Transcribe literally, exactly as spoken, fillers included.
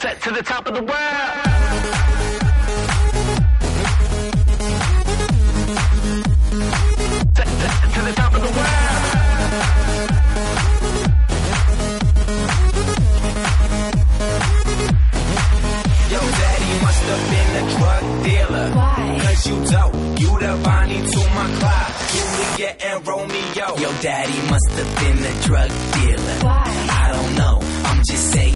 set to the top of the world. Set, set to the top of the world. Yo, daddy must have been a drug dealer. Why? Cause you dope, you the Bonnie to my Clyde, Juliet and Romeo. Yo, daddy must have been a drug dealer. Why? I don't know, I'm just saying.